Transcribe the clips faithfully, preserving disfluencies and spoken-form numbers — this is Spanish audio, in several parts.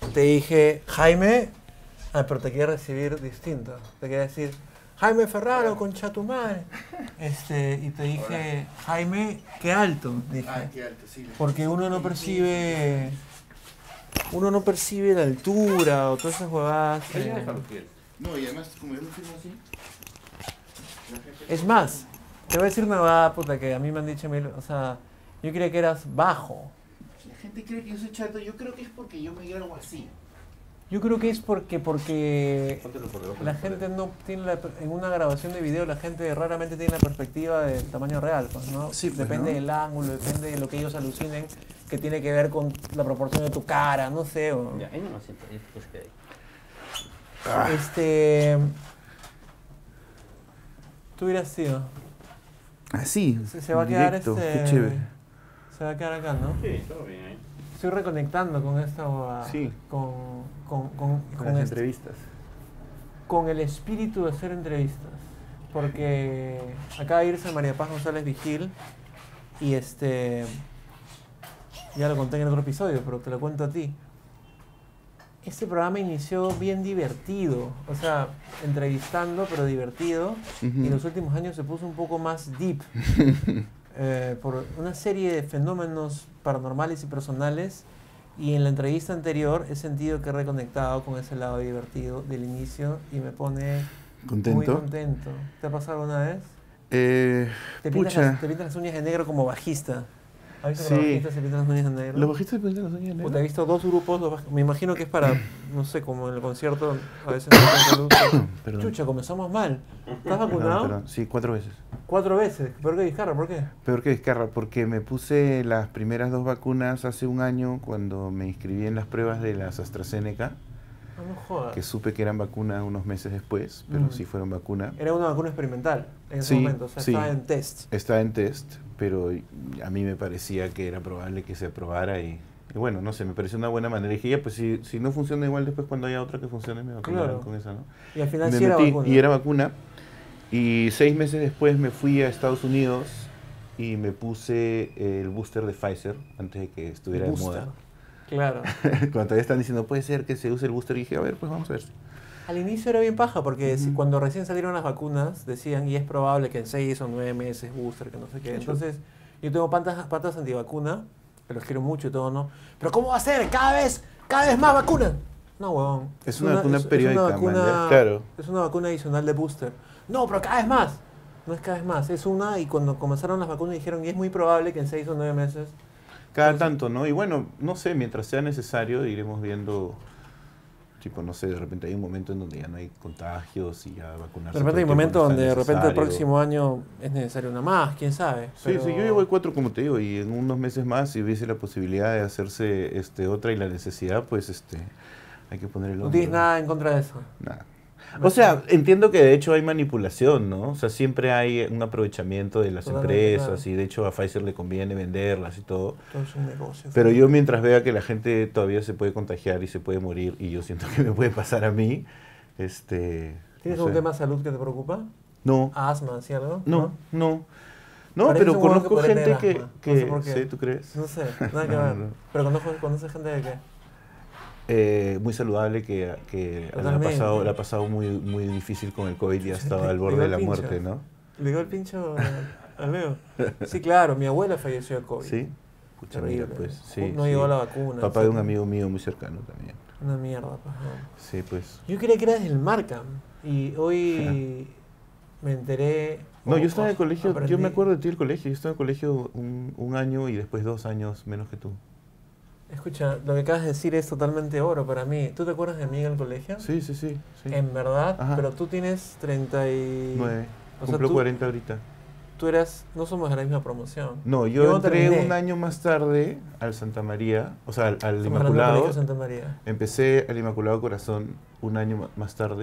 te dije, Jaime, ah, pero te quiere recibir distinto. Te quiere decir, Jaime Ferraro, concha tu madre. Este, y te dije, hola. Jaime, qué alto, dije. Ah, qué alto, sí. Porque uno no percibe, uno no percibe la altura o todas esas huevadas. Eh. No, y además, como yo lo firmo así. Es más, te voy a decir una huevada, puta, que a mí me han dicho mil, o sea, yo creía que eras bajo. La gente cree que yo soy chato, yo creo que es porque yo me grabo así. Yo creo que es porque porque la gente no tiene la, en una grabación de video la gente raramente tiene la perspectiva del tamaño real, pues, ¿no? Sí, pues, depende ¿no? del ángulo, depende de lo que ellos alucinen, que tiene que ver con la proporción de tu cara, no sé. O... Ya, ahí no lo siento, ahí pues que hay. Ah. Este, tú hubieras sido. Así. Se, se va a quedar directo, este. Qué chévere. Se va a quedar acá, ¿no? Sí, todo bien ahí. Estoy reconectando con esto, sí. con, con, con, con, con las este, entrevistas. Con el espíritu de hacer entrevistas. Porque acaba de irse María Paz González Vigil y este, ya lo conté en otro episodio, pero te lo cuento a ti. Este programa inició bien divertido, o sea, entrevistando, pero divertido, uh-huh. Y en los últimos años se puso un poco más deep. Eh, por una serie de fenómenos paranormales y personales, y en la entrevista anterior he sentido que he reconectado con ese lado divertido del inicio y me pone ¿Contento? Muy contento. ¿Te ha pasado alguna vez? Eh, ¿Te pintas, pucha. las, te pintas las uñas de negro como bajista? ¿Has visto Sí. que los bajistas se pintan las uñas de negro? ¿Los bajistas se pintan las uñas de negro? O te he visto dos grupos, dos baj... me imagino que es para, no sé, como en el concierto, a veces no luz. Chucha, comenzamos mal. ¿Estás vacunado? Perdón, perdón. Sí, cuatro veces. ¿Cuatro veces? ¿Peor que Vizcarra? ¿Por qué? Peor que Vizcarra, porque me puse las primeras dos vacunas hace un año cuando me inscribí en las pruebas de las AstraZeneca. No, no jodas. Que supe que eran vacunas unos meses después, pero mm. sí fueron vacunas. Era una vacuna experimental en ese sí, momento, o sea, sí, estaba en test. Estaba en test, pero a mí me parecía que era probable que se aprobara y, y bueno, no sé, me pareció una buena manera. Y dije, ya, pues si, si no funciona igual después cuando haya otra que funcione, me vacunarán claro. con esa, ¿no? Y al final me sí metí, era vacuna. Y era vacuna. Y seis meses después me fui a Estados Unidos y me puse el booster de Pfizer antes de que estuviera de moda. Claro. Cuando todavía están diciendo, puede ser que se use el booster, y dije, a ver, pues vamos a ver. Al inicio era bien paja, porque uh-huh. si, cuando recién salieron las vacunas, decían, y es probable que en seis o nueve meses booster, que no sé qué. Entonces, yo tengo patas, patas antivacuna, que los quiero mucho y todo, ¿no? Pero ¿cómo va a ser? Cada vez, cada vez más vacunas. No, huevón. Es, es una, una vacuna es, periódica, es una vacuna, man, claro. Es una vacuna adicional de booster. No, pero cada vez más. No es cada vez más, es una, y cuando comenzaron las vacunas dijeron, y es muy probable que en seis o nueve meses... Cada Entonces, tanto, ¿no? Y bueno, no sé, mientras sea necesario iremos viendo, tipo, no sé, de repente hay un momento en donde ya no hay contagios y ya vacunarse. De repente hay un momento donde de repente el próximo año es necesario una más, quién sabe. Sí, pero... sí, yo llevo el cuatro como te digo, y en unos meses más, si hubiese la posibilidad de hacerse este otra y la necesidad, pues este hay que poner el hombro. ¿No tienes nada en contra de eso? Nada. O sea, entiendo que de hecho hay manipulación, ¿no? O sea, siempre hay un aprovechamiento de las Totalmente empresas claro. Y de hecho a Pfizer le conviene venderlas y todo. Todo es un negocio. Pero yo mientras vea que la gente todavía se puede contagiar y se puede morir y yo siento que me puede pasar a mí, este... ¿Tienes no algún sé. tema de salud que te preocupa? No. ¿Asma, sí algo? No, no. No, no pero conozco que gente que... que no sé por qué. ¿Sí, tú crees? No sé, nada que no, ver. No, no. Pero conozco, conoces gente de qué. Eh, muy saludable que, que la, ha pasado, la ha pasado muy, muy difícil con el COVID y ha estado al borde de la pincho. muerte, ¿no? Le dio el pincho a Leo. Sí, claro, mi abuela falleció de COVID. Sí, Pucha, mira, pues. Sí, no sí. llegó a la vacuna. Papá de un amigo mío muy cercano también. Una mierda, pues. No. Sí, pues. Yo creía que eras del Markham y hoy ja. me enteré. No, yo estaba en el colegio, aprendí. yo me acuerdo de ti del colegio, yo estaba en el colegio un, un año y después dos años menos que tú. Escucha, lo que acabas de decir es totalmente oro para mí. ¿Tú te acuerdas de mí en el colegio? Sí, sí, sí. sí. En verdad, Ajá. pero tú tienes treinta y nueve. O Cumplo sea, tú, cuarenta ahorita. Tú eras, no somos de la misma promoción. No, yo, yo entré terminé. un año más tarde al Santa María, o sea, al, al Inmaculado. Santa María. Empecé al Inmaculado Corazón un año más tarde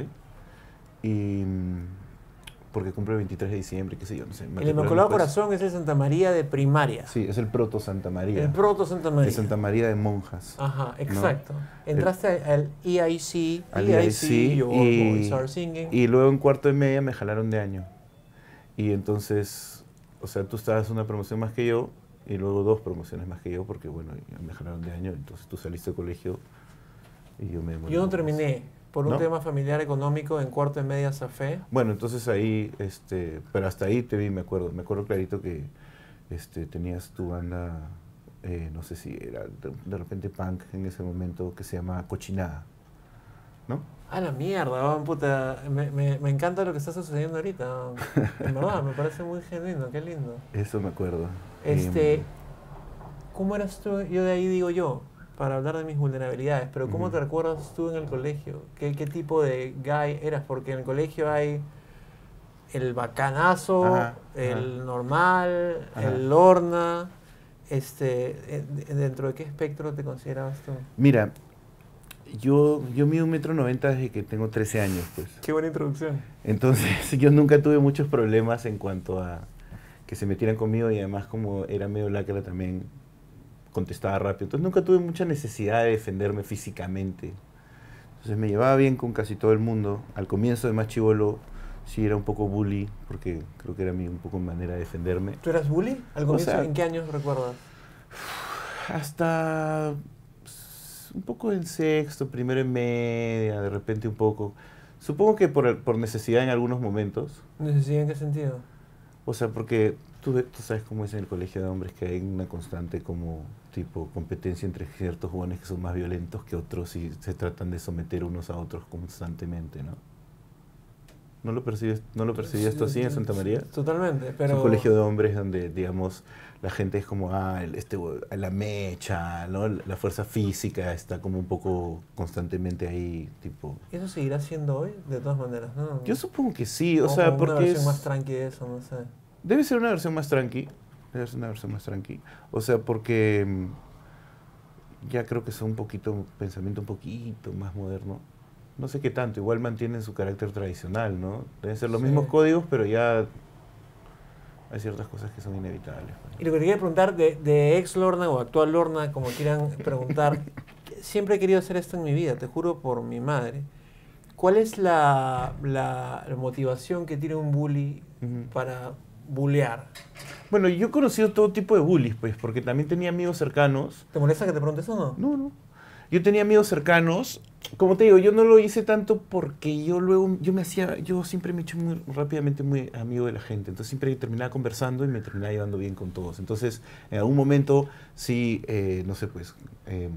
y porque cumple el veintitrés de diciembre, qué sé yo, no sé. El Inmaculado Corazón es el Santa María de primaria. Sí, es el proto Santa María. El proto Santa María. El Santa María de monjas. Ajá, exacto. ¿No? Entraste el, al E I C, al E I C y, y, y luego en cuarto y media me jalaron de año. Y entonces, o sea, tú estabas una promoción más que yo y luego dos promociones más que yo porque, bueno, me jalaron de año, entonces tú saliste del colegio Y yo me demoré Yo no un poco más. terminé. Por un ¿No? tema familiar económico, en cuarto de media zafé. Bueno, entonces ahí, este, pero hasta ahí te vi, me acuerdo. Me acuerdo clarito que este, tenías tu banda, eh, no sé si era de, de repente punk en ese momento, que se llama Cochinada, ¿no? A la mierda, weón, puta. Me, me, me encanta lo que está sucediendo ahorita. weón. En verdad, me parece muy genuino, qué lindo. Eso me acuerdo. Este, Em, ¿cómo eras tú? Yo de ahí digo yo, para hablar de mis vulnerabilidades, pero ¿cómo Ujú. te recuerdas tú en el colegio? ¿Qué, qué tipo de guy eras? Porque en el colegio hay el bacanazo, Ajá, el ajá. normal, Ajá. el lorna. Este, eh, de- ¿dentro de qué espectro te considerabas tú? Mira, yo, yo mido un metro noventa desde que tengo trece años, pues. Qué buena introducción. Entonces yo nunca tuve muchos problemas en cuanto a que se metieran conmigo y además como era medio lacra también contestaba rápido. Entonces nunca tuve mucha necesidad de defenderme físicamente. Entonces me llevaba bien con casi todo el mundo. Al comienzo de más chivolo sí era un poco bully porque creo que era mi un poco manera de defenderme. ¿Tú eras bully? ¿Al O comienzo? sea- ¿En qué años recuerdas? Hasta pues, un poco en sexto, primero en media, de repente un poco. Supongo que por, por necesidad en algunos momentos. ¿Necesidad en qué sentido? O sea, porque tú, ve- tú sabes cómo es en el colegio de hombres, que hay una constante como tipo competencia entre ciertos jóvenes que son más violentos que otros y se tratan de someter unos a otros constantemente, ¿no? ¿No lo percibes, no lo percibías tú así en Santa María? Totalmente, pero... Es un colegio de hombres donde, digamos, la gente es como, ah, el- este, hue- la mecha, ¿no? La fuerza física está como un poco constantemente ahí, tipo... ¿Eso seguirá siendo hoy? De todas maneras, ¿no? Yo supongo que sí, o O- sea, o porque una versión es... más tranqui de eso, no sé. Debe ser una versión más tranqui. Debe ser una versión más tranqui. O sea, porque mm, ya creo que son un poquito, un pensamiento un poquito más moderno. No sé qué tanto, igual mantienen su carácter tradicional, ¿no? Deben ser los Sí. mismos códigos, pero ya hay ciertas cosas que son inevitables. pues. Y lo que te quería preguntar, de, de ex Lorna o actual Lorna, como quieran preguntar, siempre he querido hacer esto en mi vida, te juro por mi madre. ¿Cuál es la, la, la motivación que tiene un bully Ujú. para bullear? Bueno, yo he conocido todo tipo de bullies, pues, porque también tenía amigos cercanos. ¿Te molesta que te preguntes eso o no? No, no. Yo tenía amigos cercanos. Como te digo, yo no lo hice tanto porque yo luego, yo me hacía, yo siempre me he hecho muy rápidamente muy amigo de la gente. Entonces siempre terminaba conversando y me terminaba llevando bien con todos. Entonces, en algún momento, sí, eh, no sé, pues, eh,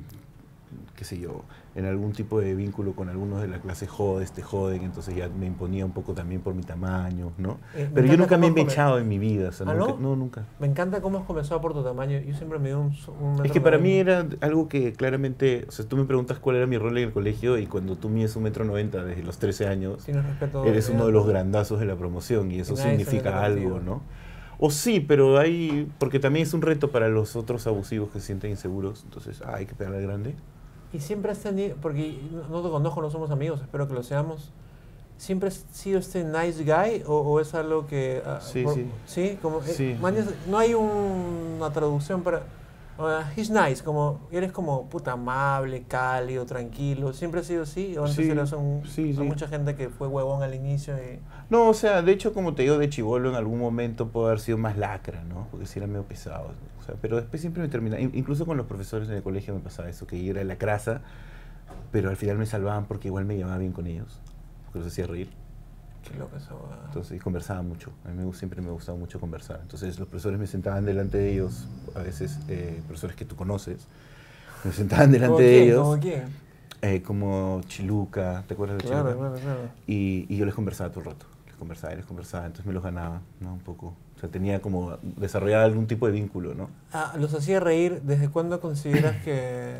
qué sé yo, en algún tipo de vínculo con algunos de la clase jodes, te joden, entonces ya me imponía un poco también por mi tamaño, ¿no? Eh, me Pero yo encanta nunca me he cómo come- echado en mi vida, o sea, ¿Ah, nunca, no? no, nunca. Me encanta cómo has comenzado por tu tamaño. Yo siempre me dio un, un Es metro que para mí noventa. era algo que claramente, o sea, tú me preguntas cuál era mi rol en el colegio y cuando tú mides un metro noventa desde los trece años, Tienes respeto. eres uno de los grandes. grandazos de la promoción y eso Y nadie se significa mete algo, contigo. ¿no? O sí, pero hay, porque también es un reto para los otros abusivos que se sienten inseguros, entonces ah, hay que pegarle al grande. Y siempre has tenido, porque no no te conozco, no somos amigos, espero que lo seamos. ¿Siempre has sido este nice guy o, o es algo que... ah, Sí, por- sí. ¿Sí? Como, eh, Sí, mañas- sí. no hay un- una traducción para... uh, he's nice, como eres como puta amable, cálido, tranquilo. ¿Siempre has sido así? ¿O antes Sí, eras un... sí, hay sí. mucha gente que fue huevón al inicio y... No, o sea, de hecho, como te digo, de chibolo en algún momento puedo haber sido más lacra, ¿no? Porque sí era medio pesado. O sea, pero después siempre me terminaba, in- incluso con los profesores en el colegio me pasaba eso, que yo era lacraza, pero al final me salvaban porque igual me llevaba bien con ellos, porque los hacía reír. Qué loco esa huevada. Entonces, y conversaba mucho. A mí me, gu- siempre me ha gustado mucho conversar. Entonces, los profesores me sentaban delante de ellos, a veces eh, profesores que tú conoces, me sentaban delante ¿Cómo de quién? ellos, ¿Cómo quién? eh, como Chiluca, ¿te acuerdas de Claro, Chiluca? claro, claro. Y, y yo les conversaba todo el rato, les conversaba y les conversaba, entonces me los ganaba, ¿no? Un poco. O sea, tenía como, desarrollaba algún tipo de vínculo, ¿no? Ah, los hacía reír. ¿Desde cuándo consideras que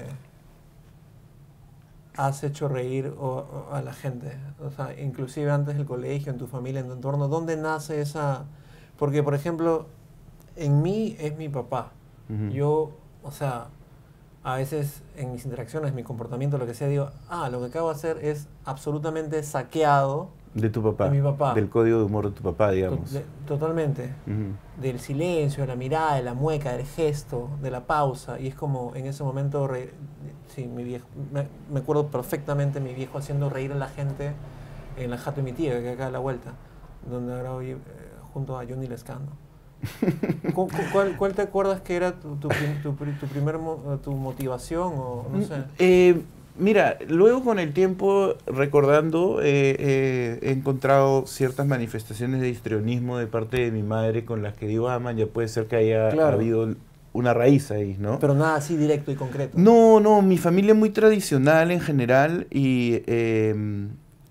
has hecho reír o- o a la gente? O sea, inclusive antes del colegio, en tu familia, en tu entorno. ¿Dónde nace esa...? Porque, por ejemplo, en mí es mi papá. Ujú. Yo, o sea, a veces en mis interacciones, mi comportamiento, lo que sea, digo, ah, lo que acabo de hacer es absolutamente saqueado De tu papá. de mi papá. Del código de humor de tu papá, to- digamos. de- totalmente. Ujú. Del silencio, de la mirada, de la mueca, del gesto, de la pausa. Y es como en ese momento, re- sí, mi viejo, me, me acuerdo perfectamente mi viejo haciendo reír a la gente en la jato de mi tía, que acá a la vuelta, donde ahora hoy, eh, junto a Johnny Lescano. ¿Cu- cu- ¿Cuál, cuál te acuerdas que era tu, tu, prim- tu pri- tu primer mo- tu motivación o no sé? Eh, Mira, luego con el tiempo, recordando, eh, eh, he encontrado ciertas manifestaciones de histrionismo de parte de mi madre con las que digo, ah, man, ya puede ser que haya Claro. habido una raíz ahí, ¿no? Pero nada así directo y concreto. No, no, mi familia es muy tradicional en general y, eh,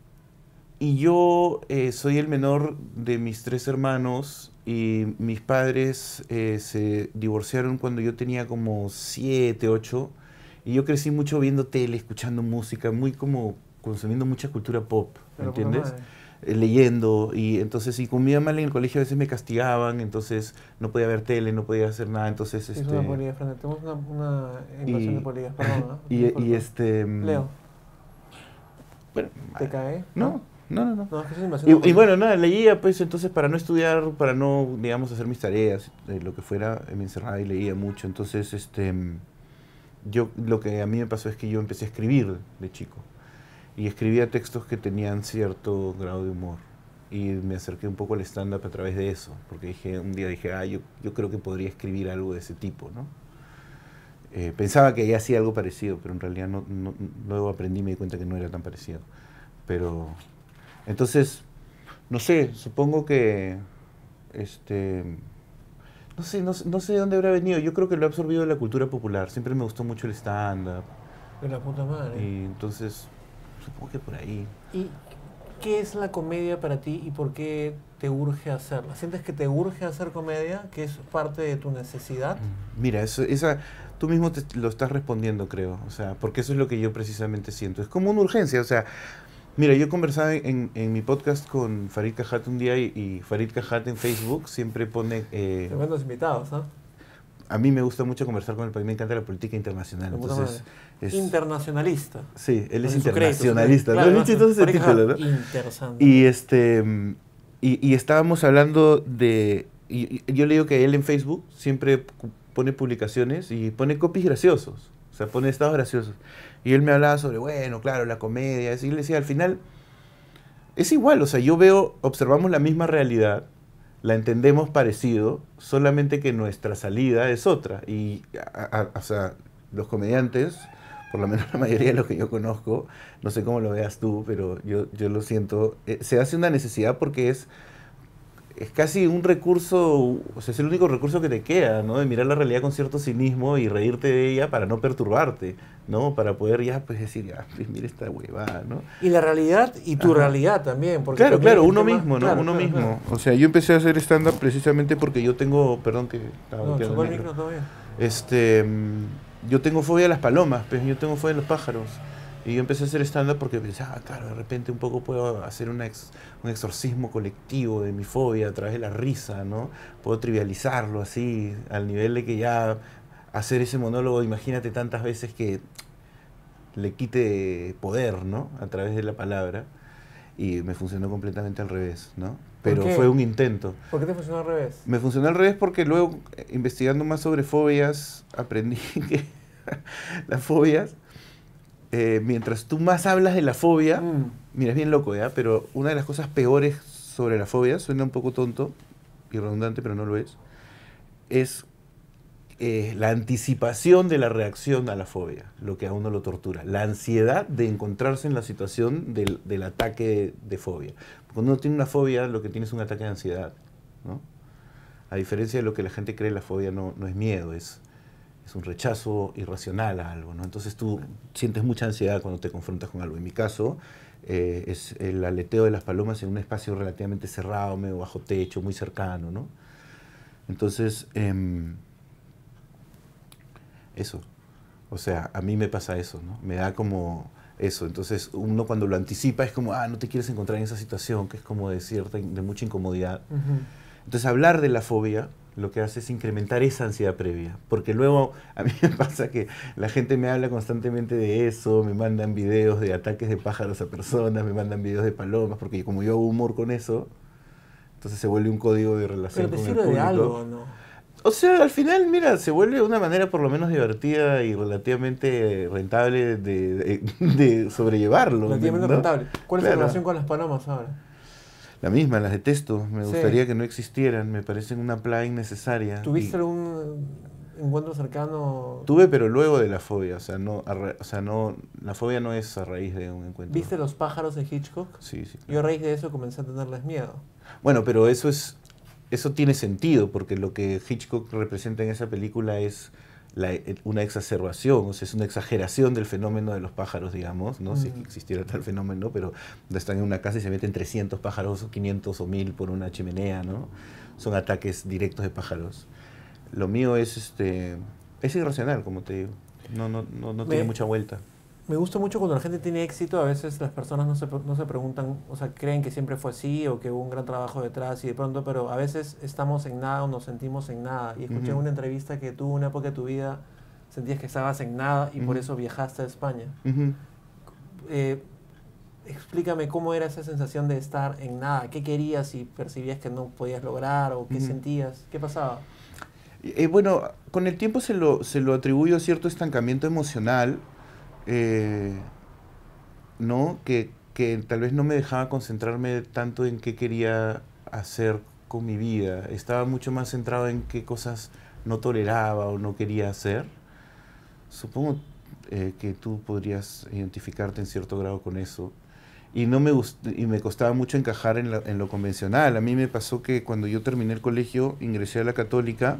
y yo eh, soy el menor de mis tres hermanos y mis padres eh, se divorciaron cuando yo tenía como siete, ocho y yo crecí mucho viendo tele, escuchando música, muy como consumiendo mucha cultura pop, ¿me Pero puta entiendes? madre. Eh, leyendo y entonces si comía mal en el colegio a veces me castigaban, entonces no podía ver tele, no podía hacer nada, entonces Sí, es este una polilla, Fernando. Tenemos una, una invasión y- de polillas, perdón. ¿no? y, Disculpa. y este mm, Leo, bueno, ¿te cae? no, no, no, no. No, es que es una invasión de Y, y polillas. bueno, nada, leía pues entonces para no estudiar, para no, digamos, hacer mis tareas, eh, lo que fuera, eh, me encerraba y leía mucho. Entonces, este, mm, yo, lo que a mí me pasó es que yo empecé a escribir de chico. Y escribía textos que tenían cierto grado de humor. Y me acerqué un poco al stand-up a través de eso. Porque dije, un día dije, ah, yo, yo creo que podría escribir algo de ese tipo, ¿no? Eh, pensaba que ya hacía algo parecido, pero en realidad no, no- luego aprendí y me di cuenta que no era tan parecido. Pero, entonces, no sé, supongo que, este, no sé, no, sé- no sé de dónde habrá venido. Yo creo que lo he absorbido de la cultura popular. Siempre me gustó mucho el stand-up. De la puta madre. Y entonces, supongo que por ahí. ¿Y qué es la comedia para ti y por qué te urge hacerla? ¿Sientes que te urge hacer comedia? ¿Que es parte de tu necesidad? Mira, eso, esa, tú mismo te lo estás respondiendo, creo. O sea, porque eso es lo que yo precisamente siento. Es como una urgencia. O sea, mira, yo conversaba en, en mi podcast con Farid Cajat un día y, y Farid Cajat en Facebook siempre pone... eh, Tremendos invitados, ¿no? a mí me gusta mucho conversar con él porque me encanta la política internacional. De puta Entonces, es, Internacionalista. sí, él es Con su crédito, internacionalista. su ¿No? crédito. Es muy chistoso ese Farid título, ¿no? Cajat, Interesante. Y este mm, y, y estábamos hablando de y, y yo le digo que él en Facebook siempre pu- pone publicaciones y pone copies graciosos, o sea, pone estados graciosos. Y él me hablaba sobre, bueno, claro, la comedia, y le decía, al final es igual, o sea, yo veo, observamos la misma realidad, la entendemos parecido, solamente que nuestra salida es otra. Y, a- a- o sea, los comediantes, por lo menos la mayoría de los que yo conozco, no sé cómo lo veas tú, pero yo, yo lo siento, eh, se hace una necesidad porque es, es casi un recurso, o sea, es el único recurso que te queda, ¿no? De mirar la realidad con cierto cinismo y reírte de ella para no perturbarte, ¿no? Para poder ya, pues decir, ya, pues mira esta huevada, ¿no? Y la realidad y tu Ajá. realidad también. Porque Claro, también claro, el uno tema- mismo, ¿no? claro, uno claro, mismo. claro. O sea, yo empecé a hacer stand-up precisamente porque yo tengo, perdón que estaba No, quedando chocó el negro. micro todavía. Este, mm, yo tengo fobia a las palomas, pues yo tengo fobia a los pájaros. Y yo empecé a hacer stand-up porque pensaba, ah, claro, de repente un poco puedo hacer una ex- un exorcismo colectivo de mi fobia a través de la risa, ¿no? Puedo trivializarlo así, al nivel de que ya hacer ese monólogo, imagínate tantas veces que le quite poder, ¿no? A través de la palabra. Y me funcionó completamente al revés, ¿no? Pero qué? fue un intento. ¿Por qué te funcionó al revés? Me funcionó al revés porque luego, eh, investigando más sobre fobias, aprendí que las fobias, eh, mientras tú más hablas de la fobia, Mm. mira, es bien loco, ¿ya? Pero una de las cosas peores sobre la fobia, suena un poco tonto y redundante, pero no lo es, es eh, la anticipación de la reacción a la fobia, lo que a uno lo tortura. La ansiedad de encontrarse en la situación del, del ataque de fobia. Cuando uno tiene una fobia, lo que tiene es un ataque de ansiedad, ¿no? A diferencia de lo que la gente cree, la fobia no, no es miedo, es, es un rechazo irracional a algo, ¿no? Entonces tú sientes mucha ansiedad cuando te confrontas con algo. En mi caso, eh, es el aleteo de las palomas en un espacio relativamente cerrado, medio bajo techo, muy cercano, ¿no? Entonces, em, eso. O sea, a mí me pasa eso, ¿no? Me da como eso. Entonces, uno cuando lo anticipa es como, ah, no te quieres encontrar en esa situación, que es como de cierta, de mucha incomodidad. Ujú. Entonces, hablar de la fobia lo que hace es incrementar esa ansiedad previa. Porque luego a mí me pasa que la gente me habla constantemente de eso, me mandan videos de ataques de pájaros a personas, me mandan videos de palomas, porque como yo hago humor con eso, entonces se vuelve un código de relación Pero te con el sirve de público. algo, ¿no? O sea, al final, mira, se vuelve una manera por lo menos divertida y relativamente rentable de, de, de sobrellevarlo. Relativamente ¿no? rentable. ¿Cuál es Claro. la relación con las palomas ahora? La misma, las detesto. Me Sí. gustaría que no existieran. Me parecen una plaga innecesaria. ¿Tuviste Y- algún encuentro cercano? Tuve, pero luego de la fobia, o sea, no, a ra- o sea, no, la fobia no es a raíz de un encuentro. ¿Viste Los pájaros de Hitchcock? Sí, sí. Yo a raíz de eso comencé a tenerles miedo. Bueno, pero eso es, eso tiene sentido, porque lo que Hitchcock representa en esa película es la- una exacerbación, o sea, es una exageración del fenómeno de los pájaros, digamos, ¿no? Si es que Mm. existiera tal fenómeno, pero están en una casa y se meten trescientos pájaros, o quinientos o mil por una chimenea, ¿no? Son ataques directos de pájaros. Lo mío es, este, es irracional, como te digo. No, no, no, no Me- tiene mucha vuelta. Me gusta mucho cuando la gente tiene éxito, a veces las personas no se, pre- no se preguntan, o sea, creen que siempre fue así o que hubo un gran trabajo detrás y de pronto, pero a veces estamos en nada o nos sentimos en nada. Y escuché en Ujú. una entrevista que tú, una época de tu vida, sentías que estabas en nada y por Ujú. eso viajaste a España. Ujú. Eh, explícame cómo era esa sensación de estar en nada. ¿Qué querías y percibías que no podías lograr o qué Ujú. sentías? ¿Qué pasaba? Eh, bueno, con el tiempo se lo, se lo atribuyo a cierto estancamiento emocional, eh, ¿no? Que, que tal vez no me dejaba concentrarme tanto en qué quería hacer con mi vida. Estaba mucho más centrado en qué cosas no toleraba o no quería hacer. Supongo eh, que tú podrías identificarte en cierto grado con eso. Y, no me gust- y me costaba mucho encajar en, la- en lo convencional. A mí me pasó que cuando yo terminé el colegio, ingresé a la católica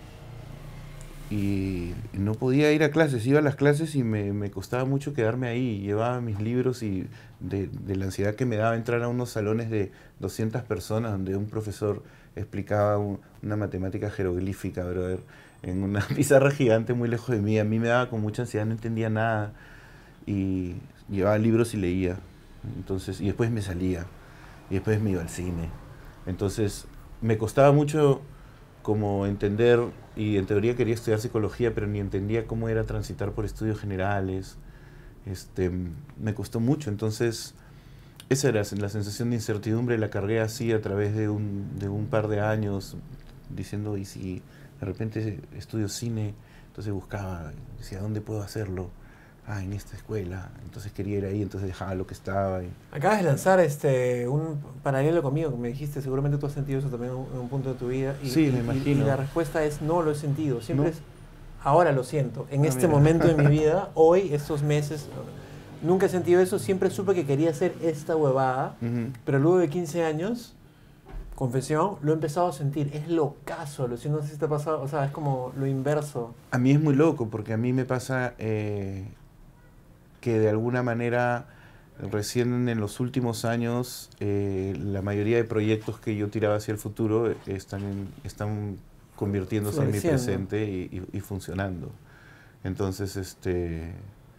y no podía ir a clases. Iba a las clases y me, me costaba mucho quedarme ahí. Llevaba mis libros y de, de la ansiedad que me daba entrar a unos salones de doscientas personas donde un profesor explicaba un- una matemática jeroglífica, brother, en una pizarra gigante muy lejos de mí. A mí me daba con mucha ansiedad, no entendía nada y llevaba libros y leía. Entonces, y después me salía y después me iba al cine. Entonces, me costaba mucho como entender, y en teoría quería estudiar psicología, pero ni entendía cómo era transitar por estudios generales. Este, me costó mucho, entonces esa era la sensación de incertidumbre, la cargué así a través de un, de un par de años, diciendo, ¿y si de repente estudio cine? Entonces buscaba, decía, ¿dónde puedo hacerlo? Ah, en esta escuela. Entonces quería ir ahí, entonces dejaba lo que estaba. Y... Acabas de lanzar este un paralelo conmigo, que me dijiste, seguramente tú has sentido eso también en un, en un punto de tu vida. Y, Sí, y- me y- imagino. y la respuesta es no lo he sentido. Siempre ¿No? es ahora lo siento. En Ah, este mira. momento de mi vida, hoy, estos meses, nunca he sentido eso. Siempre supe que quería hacer esta huevada, Ujú. pero luego de quince años, confesión, lo he empezado a sentir. Es locazo, lo siento, no sé si te ha pasado, o sea, es como lo inverso. A mí es muy loco, porque a mí me pasa eh, que de alguna manera recién en los últimos años eh, la mayoría de proyectos que yo tiraba hacia el futuro eh, están, en- están convirtiéndose en mi Floreciendo. presente y, y- y funcionando. Entonces, este,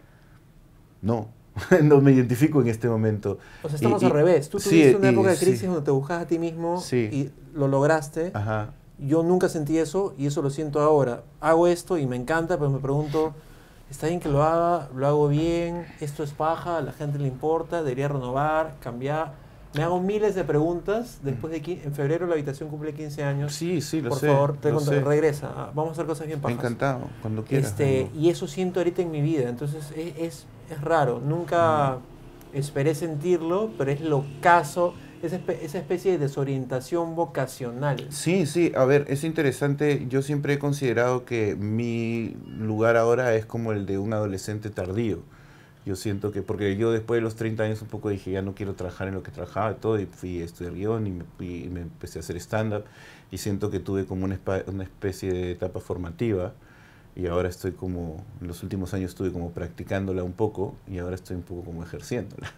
no, no me identifico en este momento. O sea, estamos Y- al y- revés. Tú sí, tuviste una y- época de sí. crisis donde te buscas a ti mismo Sí. y lo lograste. Ajá. Yo nunca sentí eso y eso lo siento ahora. Hago esto y me encanta, pero me pregunto, ¿está bien que lo haga? ¿Lo hago bien? ¿Esto es paja? ¿A la gente le importa? ¿Debería renovar? ¿Cambiar? Me hago miles de preguntas. Después de qui- en febrero la habitación cumple quince años. Sí, sí, lo Por sé. favor, te lo conto- sé. regresa. Ah, Vamos a hacer cosas bien pajas. Encantado, cuando quieras. Este, vengo. y eso siento ahorita en mi vida. Entonces es, es, es raro. Nunca esperé sentirlo, pero es lo caso. Esa, espe- esa especie de desorientación vocacional. Sí, sí, a ver, es interesante. Yo siempre he considerado que mi lugar ahora es como el de un adolescente tardío. Yo siento que, porque yo después de los treinta años un poco dije, ya no quiero trabajar en lo que trabajaba y todo, y fui a estudiar guión y me, fui- y me empecé a hacer stand-up, y siento que tuve como una, espa- una especie de etapa formativa, y ahora estoy como, en los últimos años estuve como practicándola un poco, y ahora estoy un poco como ejerciéndola.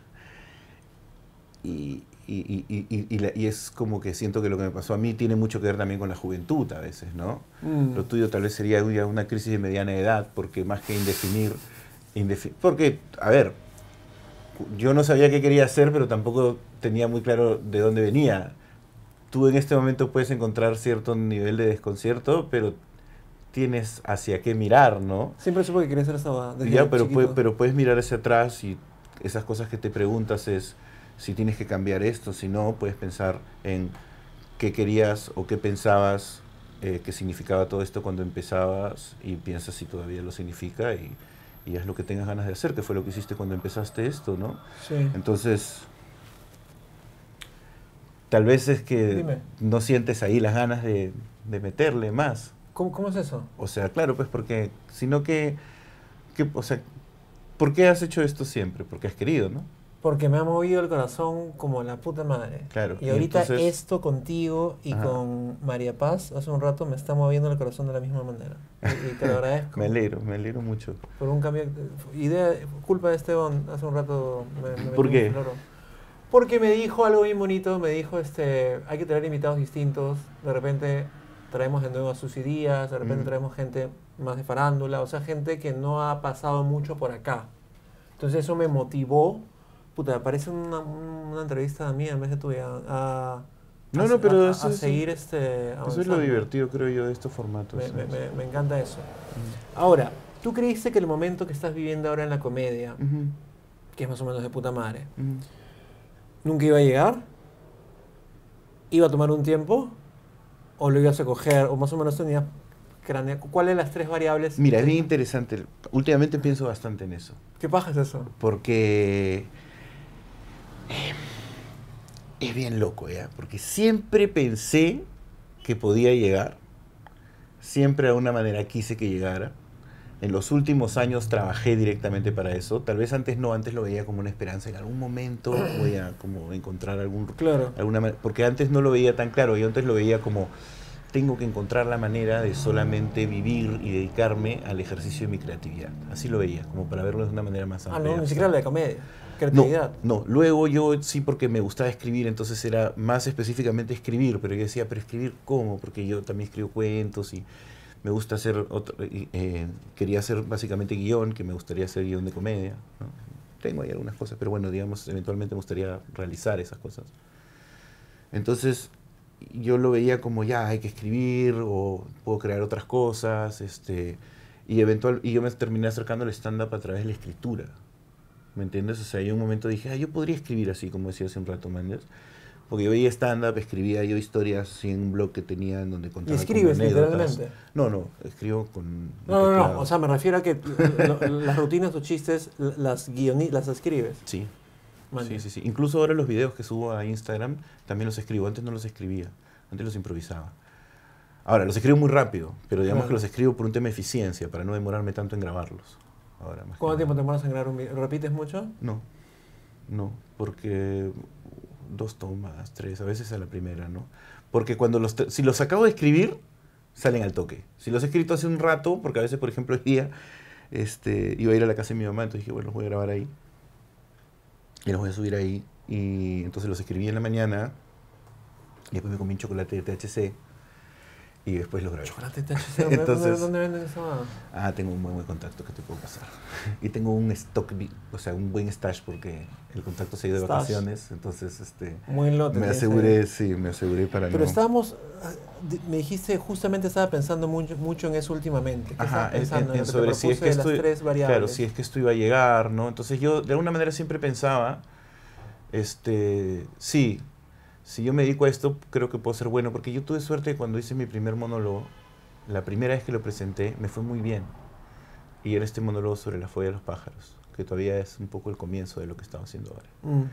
Y, y, y, y, y, la- y es como que siento que lo que me pasó a mí tiene mucho que ver también con la juventud a veces, ¿no? Mm. Lo tuyo tal vez sería ya una crisis de mediana edad, porque más que indefinir, indefi- porque, a ver, yo no sabía qué quería hacer, pero tampoco tenía muy claro de dónde venía. Tú en este momento puedes encontrar cierto nivel de desconcierto, pero tienes hacia qué mirar, ¿no? Siempre supe que quería hacer esa desde Ya, pero, chiquito. pue- pero puedes mirar hacia atrás y esas cosas que te preguntas es si tienes que cambiar esto, si no, puedes pensar en qué querías o qué pensabas eh, que significaba todo esto cuando empezabas y piensas si todavía lo significa y, y haz lo que tengas ganas de hacer, que fue lo que hiciste cuando empezaste esto, ¿no? Sí. Entonces, tal vez es que Dime. no sientes ahí las ganas de, de meterle más. ¿Cómo, cómo es eso? O sea, claro, pues porque, sino que, que, o sea, ¿por qué has hecho esto siempre? Porque has querido, ¿no? Porque me ha movido el corazón como la puta madre. Claro. Y ahorita entonces, esto contigo y ajá. con María Paz, hace un rato me está moviendo el corazón de la misma manera. Y, y te lo agradezco. Me alegro, me alegro mucho. Por un cambio. Idea, culpa de Esteban, hace un rato me, me ¿Por metió un qué? floro. Porque me dijo algo bien bonito, me dijo, este, hay que traer invitados distintos, de repente traemos de nuevo a Susy Díaz, de repente Mm. traemos gente más de farándula, o sea, gente que no ha pasado mucho por acá. Entonces eso me motivó, puta, parece una, una entrevista mía en vez de tuya, a, No, a, no, pero a- a eso es- seguir este, Eso es lo avanzando. divertido, creo yo, de estos formatos. Me, me- ¿sabes? me- me encanta eso. Mm. Ahora, ¿tú creíste que el momento que estás viviendo ahora en la comedia, Ujú, que es más o menos de puta madre, ujú. nunca iba a llegar? ¿Iba a tomar un tiempo? ¿O lo ibas a coger? ¿O más o menos tenías cranear? ¿Cuáles de las tres variables? Mira, es bien interesante. Últimamente pienso bastante en eso. ¿Qué paja es eso? Porque eh, es bien loco, ¿ya? Porque siempre pensé que podía llegar. Siempre de alguna manera quise que llegara. En los últimos años trabajé directamente para eso. Tal vez antes no, antes lo veía como una esperanza. En algún momento voy a como encontrar algún, Claro. alguna ma- porque antes no lo veía tan claro. Yo antes lo veía como tengo que encontrar la manera de solamente vivir y dedicarme al ejercicio de mi creatividad. Así lo veía, como para verlo de una manera más Ah, amplia. no, ni siquiera la de comedia. No, Creatividad. no, luego yo sí porque me gustaba escribir, entonces era más específicamente escribir, pero yo decía, pero escribir cómo, porque yo también escribo cuentos y me gusta hacer, otro, y, eh, quería hacer básicamente guión, que me gustaría hacer guión de comedia, ¿no? Tengo ahí algunas cosas, pero bueno, digamos, eventualmente me gustaría realizar esas cosas. Entonces yo lo veía como ya, hay que escribir o puedo crear otras cosas, este, y, eventual, y yo me terminé acercando al stand-up a través de la escritura. ¿Me entiendes? O sea, yo en un momento dije, ah, yo podría escribir así, como decía hace un rato Méndez. Porque yo veía stand-up, escribía yo historias así en un blog que tenía en donde ¿Y contaba como escribes anécdotas. literalmente? No, no, escribo con No, no, no, teclado. o sea, me refiero a que lo- lo- las rutinas o chistes l- las guioni las escribes. Sí, Man. sí, sí, sí. Incluso ahora los videos que subo a Instagram también los escribo. Antes no los escribía, antes los improvisaba. Ahora, los escribo muy rápido, pero digamos Claro. que los escribo por un tema de eficiencia, para no demorarme tanto en grabarlos. Ahora, más que ¿Cuánto tiempo te nada. demoras en grabar un video? ¿Repites mucho? No, no, porque dos tomas, tres, a veces a la primera, ¿no? Porque cuando los, te- si los acabo de escribir, salen al toque. Si los he escrito hace un rato, porque a veces, por ejemplo, el día este, iba a ir a la casa de mi mamá, entonces dije, bueno, los voy a grabar ahí. Y los voy a subir ahí. Y entonces los escribí en la mañana, y después me comí un chocolate de T H C, y después los grabé. Chocolate T H C, ¿dónde, Entonces- dónde, dónde venden esa madre? Ah, tengo un muy buen contacto que te puedo pasar. Y tengo un stock, bi- o sea, un buen stash porque el contacto se ha ido de Stash. vacaciones, entonces este, Muy lote. me tienes aseguré, ahí. sí, me aseguré para Pero no... estábamos, ah, di- me dijiste, justamente estaba pensando mucho, mucho en eso últimamente. ¿Qué Ajá, estabas en, pensando? en- lo en que te sobre si es propuse que de las esto, tres variables. claro, si es que esto iba a llegar, ¿no? Entonces yo de alguna manera siempre pensaba, este, sí, si yo me dedico a esto, creo que puedo ser bueno, porque yo tuve suerte cuando hice mi primer monólogo, la primera vez que lo presenté, me fue muy bien. Y era este monólogo sobre la folla de los pájaros, que todavía es un poco el comienzo de lo que estamos haciendo ahora. Mm.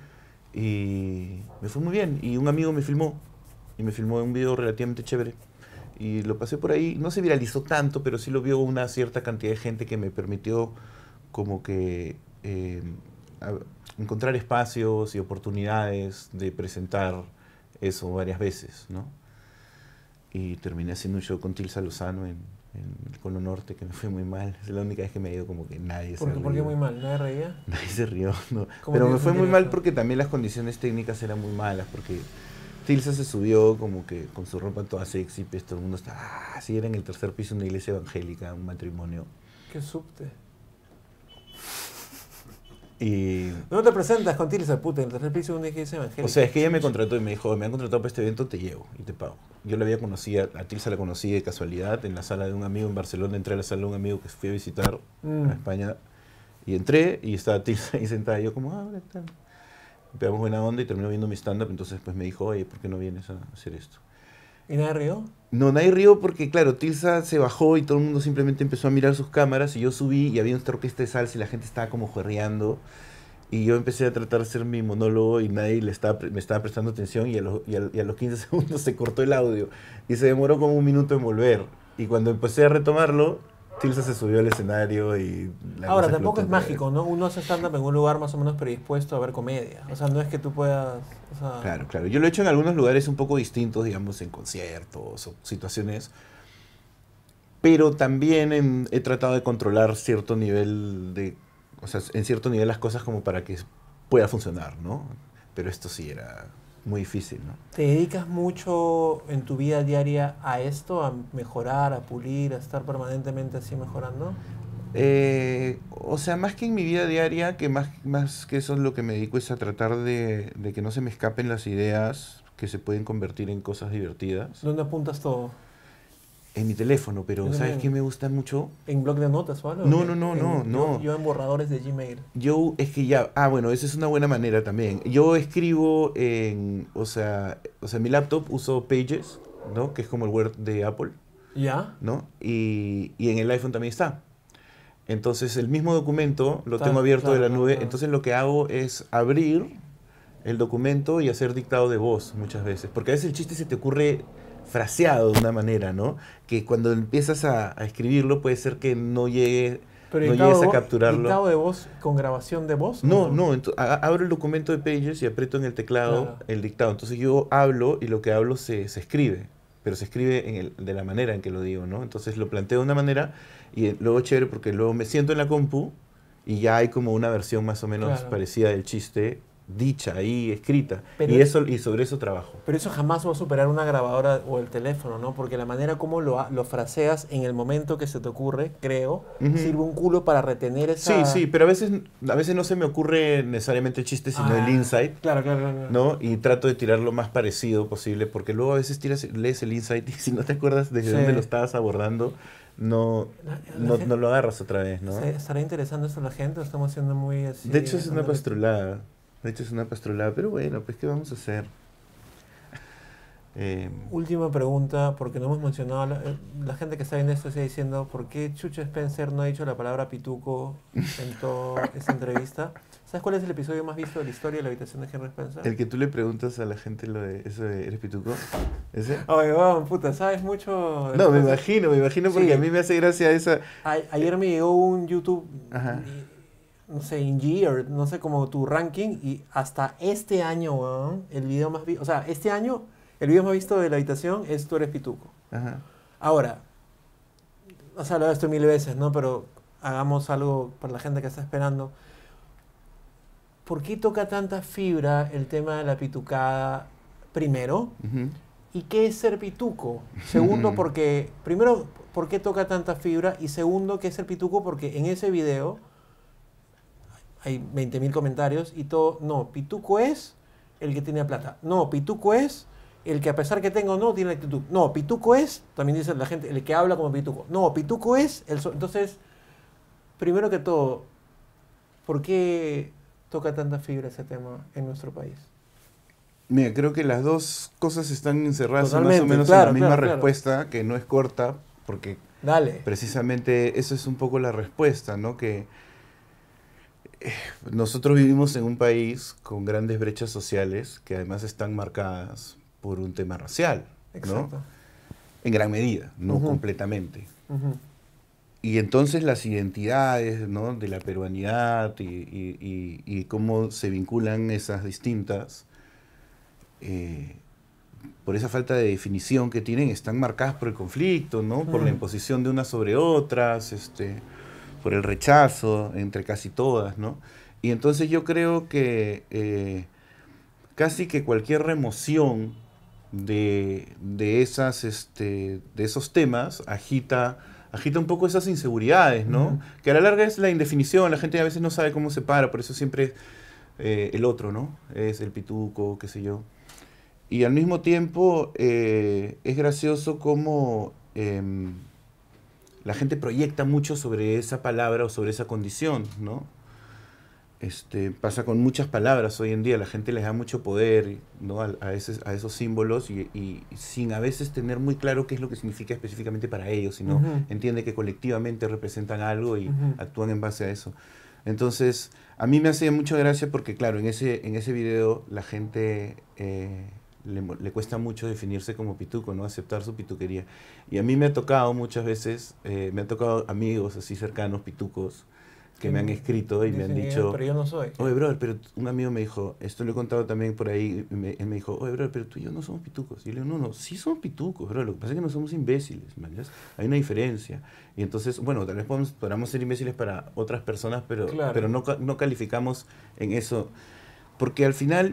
Y me fue muy bien. Y un amigo me filmó. Y me filmó un video relativamente chévere. Y lo pasé por ahí. No se viralizó tanto, pero sí lo vio una cierta cantidad de gente que me permitió como que eh, a- encontrar espacios y oportunidades de presentar eso varias veces, ¿no? Y terminé haciendo un show con Tilsa Lozano en, en el Cono Norte, que me fue muy mal. Es la única vez que me ha ido como que nadie se ¿Por qué, por qué rió. muy mal? ¿Nadie reía? Nadie se rió, no. ¿Cómo Pero te me hizo fue muy sentir mal eso? porque también las condiciones técnicas eran muy malas, porque Tilsa se subió como que con su ropa toda sexy, pues todo el mundo estaba, ah, así era en el tercer piso de una iglesia evangélica, un matrimonio. ¿Qué subte? Y, No te presentas con Tilsa, puta, en el tercer piso de una iglesia evangélica. o sea, es que ella me contrató y me dijo, me han contratado para este evento, te llevo y te pago. Yo la había conocido, a Tilsa la conocí de casualidad en la sala de un amigo en Barcelona, entré a la sala de un amigo que fui a visitar Mm. a España, y entré y estaba Tilsa ahí sentada, y yo como, ah, hola, ¿qué tal? Pegamos buena onda y terminó viendo mi stand-up, entonces pues me dijo, oye, ¿por qué no vienes a hacer esto? ¿Y nadie rió? No, nadie rió porque, claro, Tilsa se bajó y todo el mundo simplemente empezó a mirar sus cámaras y yo subí y había una orquesta de salsa y la gente estaba como juerreando y yo empecé a tratar de hacer mi monólogo y nadie le estaba, pre- me estaba prestando atención y a, los, y, a, y a los quince segundos se cortó el audio y se demoró como un minuto en volver. Y cuando empecé a retomarlo, Tilsa se subió al escenario y... la Ahora, cosa tampoco explotó es otra vez. mágico, ¿no? Uno hace stand-up en un lugar más o menos predispuesto a ver comedia. O sea, no es que tú puedas... O sea, Claro, claro. Yo lo he hecho en algunos lugares un poco distintos, digamos, en conciertos o situaciones. Pero también en- he tratado de controlar cierto nivel de... O sea, en cierto nivel las cosas como para que pueda funcionar, ¿no? Pero esto sí era muy difícil, ¿no? ¿te dedicas mucho en tu vida diaria a esto? ¿A mejorar, a pulir, a estar permanentemente así mejorando? Eh, o sea, más que en mi vida diaria, que más, más que eso es lo que me dedico es a tratar de, de que no se me escapen las ideas que se pueden convertir en cosas divertidas. ¿Dónde apuntas todo? En mi teléfono, pero Yo ¿sabes también. qué me gusta mucho? ¿En blog de notas o algo? No, ¿Qué? no, no, En- no, yo, no. yo en borradores de Gmail. Yo, es que ya, ah, bueno, esa es una buena manera también. Yo escribo en, o sea, o sea, en mi laptop uso Pages, ¿no? Que es como el Word de Apple, ¿Ya? ¿no? Y, y en el iPhone también está. Entonces, el mismo documento lo Está, tengo abierto de claro, la claro, nube. claro. Entonces, lo que hago es abrir el documento y hacer dictado de voz muchas veces. Porque a veces el chiste se te ocurre fraseado de una manera, ¿no? Que cuando empiezas a, a escribirlo puede ser que no llegue, Pero no dictado llegues de a vo- capturarlo. ¿Dictado de voz con grabación de voz? ¿o No, no, ento- a- abro el documento de Pages y aprieto en el teclado Claro. el dictado. Entonces yo hablo y lo que hablo se, se escribe, pero se escribe en el- de la manera en que lo digo, ¿no? Entonces lo planteo de una manera y eh, luego es chévere porque luego me siento en la compu y ya hay como una versión más o menos Claro. parecida del chiste, dicha ahí, escrita. Pero- y, eso, y sobre eso trabajo. Pero eso jamás va a superar una grabadora o el teléfono, ¿no? Porque la manera como lo, ha- lo fraseas en el momento que se te ocurre, creo, Ujú. sirve un culo para retener Sí, esa... sí, pero a veces, a veces no se me ocurre necesariamente el chiste, sino Ah, el insight. Claro, claro, claro. claro. ¿No? Y trato de tirar lo más parecido posible, porque luego a veces tiras, lees el insight y si no te acuerdas desde Sí. dónde lo estabas abordando, no, La- la no, gente- no lo agarras otra vez, ¿no? ¿Se- ¿Estará interesando esto a la gente o estamos siendo muy así? De hecho es una ándale? pastrulada, de hecho es una pastrulada, pero bueno, pues ¿qué vamos a hacer? Eh, Última pregunta, porque no hemos mencionado, la, eh, la gente que está viendo esto está diciendo, ¿por qué Chucho Spencer no ha dicho la palabra pituco en toda esta entrevista? ¿Sabes cuál es el episodio más visto de la historia de la habitación de Henry Spencer? el que tú le preguntas a la gente lo de eso de ¿eres pituco? ¿Ese? Oye, vamos, puta, ¿sabes mucho? de No, me cosas? imagino, me imagino porque Sí. a mí me hace gracia esa... A- ayer me llegó un YouTube, Ajá. y- no sé, in year, no sé, como tu ranking, y hasta este año, weón, el video más visto, o sea, este año, el video más visto de la habitación es Tú eres pituco. Ajá. Ahora, has hablado de esto mil veces, ¿no? Pero hagamos algo para la gente que está esperando. ¿Por qué toca tanta fibra el tema de la pitucada, primero? Ujú. ¿Y qué es ser pituco? Segundo, porque, primero, ¿por qué toca tanta fibra? Y segundo, ¿qué es ser pituco? Porque en ese video hay veinte mil comentarios y todo, no, pituco es el que tiene plata. No, pituco es el que a pesar que tenga o no, tiene actitud. No, pituco es, también dice la gente, el que habla como pituco. No, pituco es el... so- Entonces, primero que todo, ¿por qué toca tanta fibra ese tema en nuestro país? Mira, creo que las dos cosas están encerradas más o Totalmente, menos claro, en la misma claro, claro. respuesta, que no es corta, porque Dale. precisamente eso es un poco la respuesta, ¿no? Que eh, nosotros vivimos en un país con grandes brechas sociales que además están marcadas por un tema racial, ¿no? Exacto. En gran medida, no Ujú. completamente. Ujú. Y entonces las identidades, ¿no? De la peruanidad y, y- y- y cómo se vinculan esas distintas, eh, por esa falta de definición que tienen, están marcadas por el conflicto, ¿no? Por la Mm. imposición de unas sobre otras, este, por el rechazo entre casi todas, ¿no? Y entonces yo creo que eh, casi que cualquier remoción de, de esas, este, de esos temas agita, agita un poco esas inseguridades, ¿no? Ujú. Que a la larga es la indefinición, la gente a veces no sabe cómo se para, por eso siempre eh, el otro, ¿no? Es el pituco, qué sé yo. Y al mismo tiempo eh, es gracioso cómo em, la gente proyecta mucho sobre esa palabra o sobre esa condición, ¿no? Este, pasa con muchas palabras hoy en día, la gente les da mucho poder, ¿no? a, a, ese- a esos símbolos y, y sin a veces tener muy claro qué es lo que significa específicamente para ellos, sino Ujú. entiende que colectivamente representan algo y Ujú. actúan en base a eso. Entonces, a mí me hacía mucha gracia porque, claro, en ese, en ese video la gente eh, le, mo- le cuesta mucho definirse como pituco, ¿no? Aceptar su pituquería. Y a mí me ha tocado muchas veces, eh, me han tocado amigos así cercanos, pitucos, que me han escrito y me han Dicen que, dicho... pero yo no soy. Oye, brother, pero t- un amigo me dijo, esto lo he contado también por ahí, y me, él me dijo, oye, brother, pero tú y yo no somos pitucos. Y yo le digo, no, no, sí somos pitucos, bro, lo que pasa es que no somos imbéciles, man, ¿ya? Hay una diferencia. Y entonces, bueno, tal vez podamos, podamos ser imbéciles para otras personas, pero, Claro. pero no, ca- no calificamos en eso. Porque al final,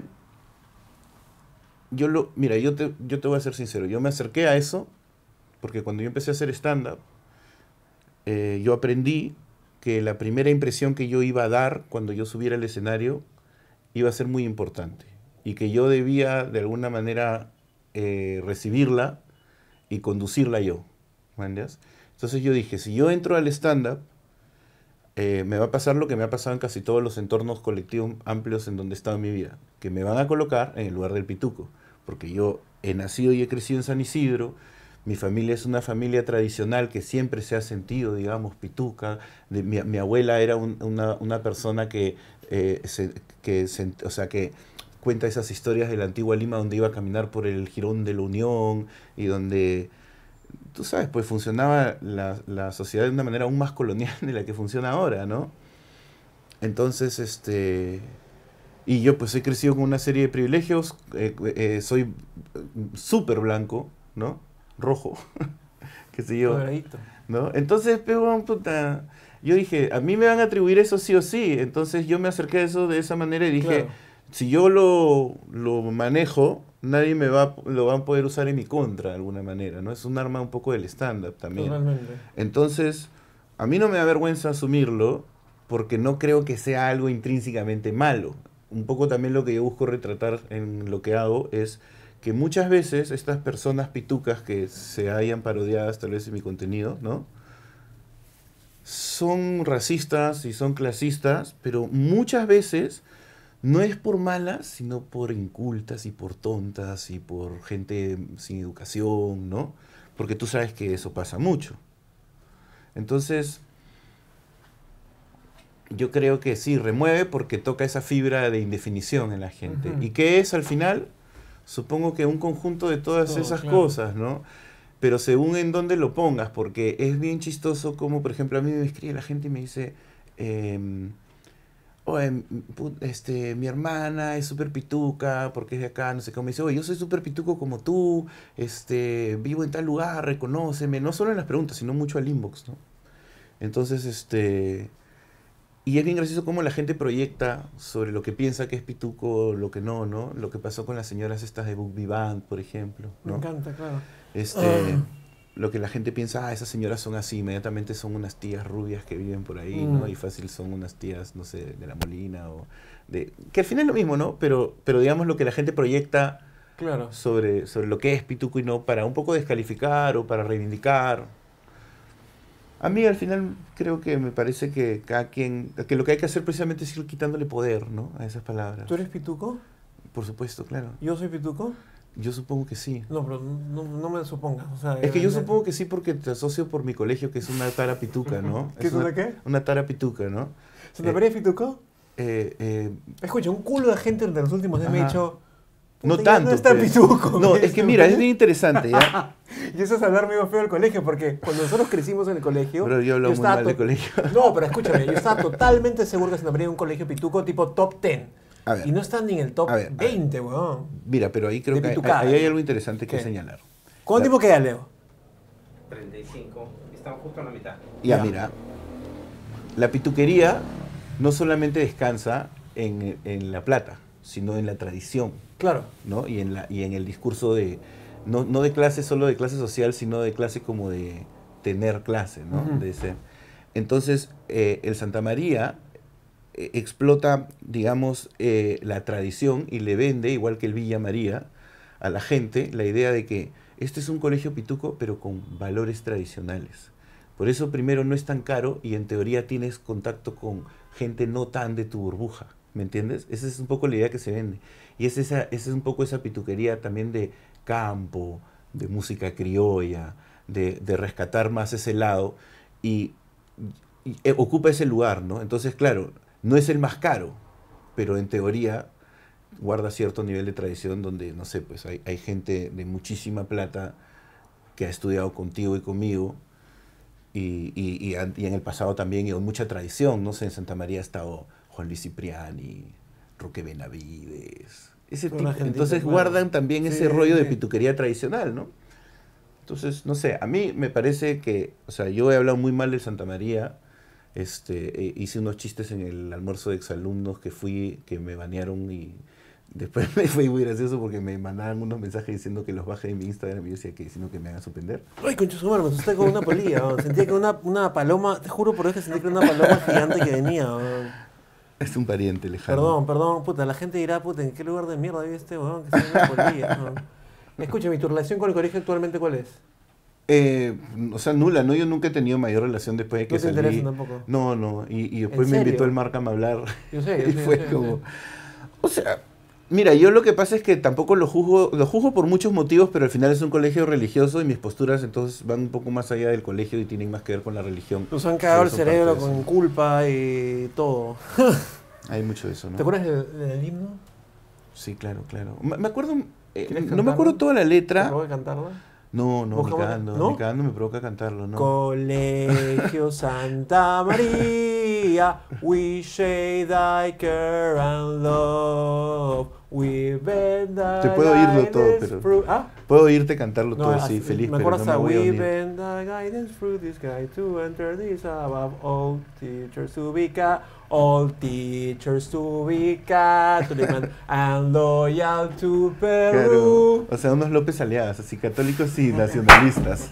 yo lo, mira, yo te, yo te voy a ser sincero, yo me acerqué a eso, porque cuando yo empecé a hacer stand-up, eh, yo aprendí que la primera impresión que yo iba a dar cuando yo subiera al escenario iba a ser muy importante y que yo debía de alguna manera eh, recibirla y conducirla yo. ¿Me entiendes? Entonces yo dije, si yo entro al stand-up, eh, me va a pasar lo que me ha pasado en casi todos los entornos colectivos amplios en donde he estado en mi vida, que me van a colocar en el lugar del pituco, porque yo he nacido y he crecido en San Isidro. Mi familia es una familia tradicional que siempre se ha sentido, digamos, pituca. De, mi, mi abuela era un, una, una persona que, eh, se, que, se, o sea, que cuenta esas historias de la antigua Lima donde iba a caminar por el Jirón de la Unión y donde, tú sabes, pues funcionaba la, la sociedad de una manera aún más colonial de la que funciona ahora, ¿no? Entonces, este... Y yo pues he crecido con una serie de privilegios, eh, eh, soy súper blanco, ¿no? Rojo, qué sé yo, Cuadradito. ¿no? Entonces, pero, puta, yo dije, a mí me van a atribuir eso sí o sí, entonces yo me acerqué a eso de esa manera y dije, Claro. si yo lo, lo manejo, nadie me va, lo va a poder usar en mi contra de alguna manera, ¿no? Es un arma un poco del stand-up también. Totalmente. Entonces, a mí no me da vergüenza asumirlo porque no creo que sea algo intrínsecamente malo. Un poco también lo que yo busco retratar en lo que hago es que muchas veces estas personas pitucas que se hayan parodiadas tal vez en mi contenido, ¿no? Son racistas y son clasistas, pero muchas veces no es por malas, sino por incultas y por tontas y por gente sin educación, ¿no? Porque tú sabes que eso pasa mucho. Entonces, yo creo que sí, remueve porque toca esa fibra de indefinición en la gente. Ujú. ¿Y qué es al final? Supongo que un conjunto de todas Todo, esas claro. cosas, ¿no? Pero según en dónde lo pongas, porque es bien chistoso como, por ejemplo, a mí me escribe la gente y me dice, em, oye, m- pu- este, mi hermana es súper pituca porque es de acá, no sé cómo. Me dice, oye, yo soy súper pituco como tú, este, vivo en tal lugar, reconóceme. No solo en las preguntas, sino mucho al inbox, ¿no? Entonces, este... Y es bien gracioso cómo la gente proyecta sobre lo que piensa que es pituco, lo que no, ¿no? Lo que pasó con las señoras estas de Book Vivant, por ejemplo, Me ¿no? encanta, claro. Este, Ah. lo que la gente piensa, ah, esas señoras son así, inmediatamente son unas tías rubias que viven por ahí, ¿no? Mm. Y fácil son unas tías, no sé, de La Molina o de... Que al final es lo mismo, ¿no? Pero, pero digamos lo que la gente proyecta Claro. sobre, sobre lo que es pituco y no, para un poco descalificar o para reivindicar. A mí al final creo que me parece que cada quien, que lo que hay que hacer precisamente es ir quitándole poder, ¿no? A esas palabras. ¿Tú eres pituco? Por supuesto, claro. ¿Yo soy pituco? Yo supongo que sí. No, pero no, no me supongas. O sea, Es que yo me- supongo que sí porque te asocio por mi colegio, que es una tara pituca, ¿no? ¿Qué es una qué? Una tara pituca, ¿no? ¿Santa eh, María es pituco? Eh, eh, Escucha, un culo de gente de los últimos días me ha Ajá. dicho... no "Puta, ya tanto. No está pues. pituco. No, es que mira, es bien interesante, ¿ya? Y eso es hablar medio feo del colegio, porque cuando nosotros crecimos en el colegio... Pero yo hablo muy estaba mal de to- colegio. No, pero escúchame, yo estaba totalmente seguro que Santa María era un colegio pituco tipo top diez. A ver. Y no está ni en el top A ver, a ver. veinte, weón. Mira, pero ahí creo De que hay, pitucada. ahí hay algo interesante que ¿Qué? señalar. ¿Cuánto La- tiempo queda, Leo? treinta y cinco. Estamos justo en la mitad. Ya, Ya. mira, la pituquería no solamente descansa en, en la plata, sino en la tradición, Claro. ¿no? Y en, la, y en el discurso de, no, no de clase solo de clase social, sino de clase como de tener clase, ¿no? Ujú. De ser. Entonces, eh, el Santa María eh, explota, digamos, eh, la tradición y le vende, igual que el Villa María, a la gente la idea de que este es un colegio pituco, pero con valores tradicionales. Por eso primero no es tan caro y en teoría tienes contacto con gente no tan de tu burbuja, ¿me entiendes? Esa es un poco la idea que se vende. Y es esa, esa es un poco esa pituquería también de campo, de música criolla, de, de rescatar más ese lado y, y, eh, ocupa ese lugar, ¿no? Entonces, claro, no es el más caro, pero en teoría guarda cierto nivel de tradición donde, no sé, pues hay, hay gente de muchísima plata que ha estudiado contigo y conmigo, y, y, y, an- y en el pasado también, y con mucha tradición, no sé, en Santa María ha estado Juan Luis Cipriani, Roque Benavides, ese Toda tipo. la gentita, Entonces claro. guardan también Sí, ese rollo de sí. pituquería tradicional, ¿no? Entonces, no sé, a mí me parece que, o sea, yo he hablado muy mal de Santa María, este, e- hice unos chistes en el almuerzo de exalumnos que fui, que me banearon, y después me fue muy gracioso porque me mandaban unos mensajes diciendo que los baje de mi Instagram, y yo decía que sino que me hagan suspender. Ay, concha su madre, me asusté con una polilla, weón. Sentía que una, una paloma, te juro por Dios que sentí que era una paloma gigante que venía, weón. Es un pariente lejano. Perdón, perdón, puta, la gente dirá, puta, ¿en qué lugar de mierda vive este weón que está en una polilla, weón? Escúchame, ¿tu relación con el colegio actualmente cuál es? Eh, o sea, nula, ¿no? Yo nunca he tenido mayor relación después de que No te salí. interesa tampoco. No, no, y, y después ¿En me serio? invitó el Markham a hablar. Yo sé, yo Y sé, yo fue sé, yo como... sé. O sea, mira, yo lo que pasa es que tampoco lo juzgo, lo juzgo por muchos motivos, pero al final es un colegio religioso y mis posturas entonces van un poco más allá del colegio y tienen más que ver con la religión. Nos han cagado el Pero son cerebro parte de con eso. culpa y todo. Hay mucho de eso, ¿no? ¿Te acuerdas del, del himno? Sí, claro, claro. Me me acuerdo, eh, ¿Quieres no me cantarlo? acuerdo toda la ¿Te letra. provoca cantarla? No, no, ni Buscamos- cagando, ¿no? ni cagando me provoca cantarlo, ¿no? Colegio Santa María, we share thy care and love. We bend thy Te puedo oírlo todo, guidance pero- through- ¿Ah? Puedo oírte cantarlo No, todo, así- sí, feliz, me pero acuerdo no me hasta voy a We unir. bend thy guidance through the sky to enter this above all teachers to be ca all teachers to be Catholic and loyal to Peru. Claro, o sea, unos López aliados, así católicos y nacionalistas.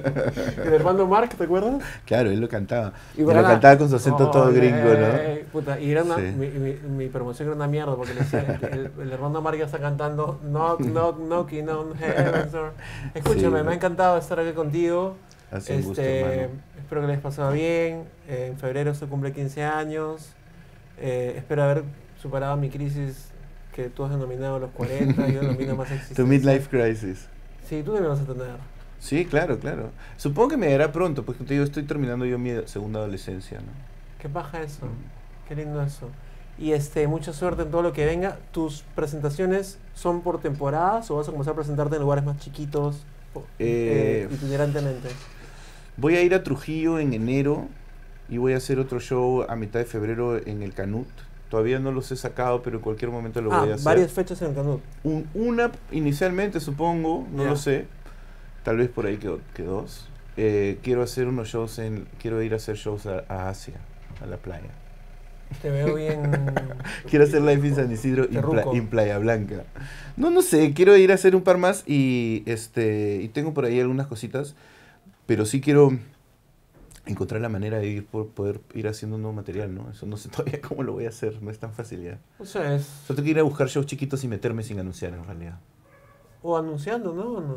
El hermano Mark, ¿te acuerdas? Claro, él lo cantaba. Y, Y lo bueno, cantaba con su acento todo ole, gringo, ¿no? Puta, y era una, Sí. mi, mi, mi promoción era una mierda porque le decía, el, el hermano Mark ya está cantando Knock, knock, knocking on heaven's door. Escúchame, Sí. me ha encantado estar aquí contigo. Ha sido un gusto, Este, hermano. espero que les pasado bien. Eh, en febrero se cumple quince años. Eh, espero haber superado mi crisis que tú has denominado los cuarenta. Yo denomino más Tu existencial. midlife crisis. Sí, tú también vas a tener. Sí, claro, claro. Supongo que me dará pronto, porque te digo, estoy terminando yo mi segunda adolescencia, ¿no? Qué paja eso. Qué lindo eso. Y este, mucha suerte en todo lo que venga. ¿Tus presentaciones son por temporadas o vas a comenzar a presentarte en lugares más chiquitos po- Eh, eh, itinerantemente? Voy a ir a Trujillo en enero y voy a hacer otro show a mitad de febrero en el Canut. Todavía no los he sacado, pero en cualquier momento lo Ah, voy a hacer. varias fechas en el Canut. Un- una inicialmente, supongo, no Ya. lo sé. Tal vez por ahí que, que dos. Eh, quiero hacer unos shows en... Quiero ir a hacer shows a, a Asia, a la playa. Te veo bien. Quiero hacer live in San Isidro y Pla- Terruco. en Playa Blanca. No, no sé, quiero ir a hacer un par más y este y tengo por ahí algunas cositas, pero sí quiero encontrar la manera de ir por poder ir haciendo un nuevo material, ¿no? Eso no sé todavía cómo lo voy a hacer, no es tan fácil ya. O sea, es. Solo tengo que ir a buscar shows chiquitos y meterme sin anunciar en realidad. O anunciando, ¿no? ¿O no?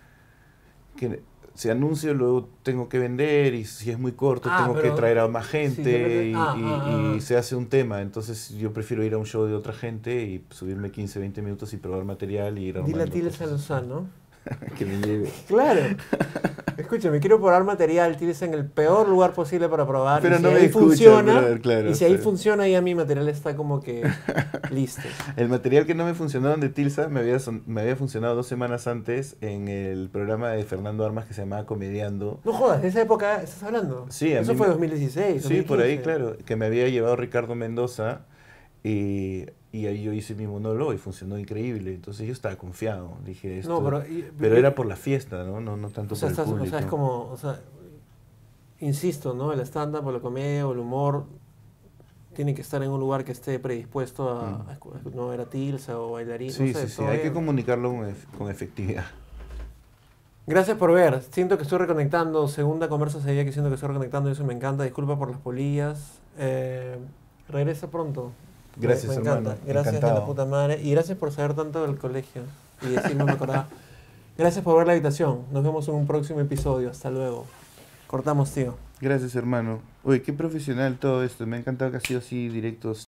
Que si anuncio luego tengo que vender y si es muy corto Ah, tengo que pero traer a más si gente te metes- y, ah, y- ah, y ah. se hace un tema. Entonces yo prefiero ir a un show de otra gente y subirme quince, veinte minutos y probar material y ir Dile a armando Tiles cosas. Lozano. Que me lleve. Claro. Escúchame, quiero probar material, Tiles en el peor lugar posible para probar. Pero y si no me ahí escucha, funciona, brother, claro, y si ahí sí. funciona, ya mi material está como que listo. El material que no me funcionó de Tilsa me había, son- me había funcionado dos semanas antes en el programa de Fernando Armas que se llamaba Comediando. No jodas, de esa época estás hablando. Sí, a Eso mí fue me- dos mil dieciséis. Sí, por ahí, dos mil quince. claro, que me había llevado Ricardo Mendoza y, y ahí yo hice mi monólogo y funcionó increíble. Entonces yo estaba confiado, dije esto. No, pero. y- pero y- era por la fiesta, ¿no? No, no tanto O sea, por el estás, o público. sea, es como. O sea, insisto, ¿no? El stand-up o la comedia o el humor tiene que estar en un lugar que esté predispuesto a, Mm. a escu- no ver a Tilsa o bailarín. Sí, no sé, sí, sí, todo hay que bien. comunicarlo con, ef- con efectividad. Gracias por ver. Siento que estoy reconectando. Segunda conversa seguida que siento que estoy reconectando y eso me encanta. Disculpa por las polillas. Eh, regresa pronto. Me- Gracias, me, encanta. hermano. Gracias de la Encantado. puta madre. Y gracias por saber tanto del colegio. Y decirme me acordaba. Gracias por ver la habitación. Nos vemos en un próximo episodio. Hasta luego. Cortamos, tío. Gracias, hermano. Oye, qué profesional todo esto. Me ha encantado que ha sido así directo,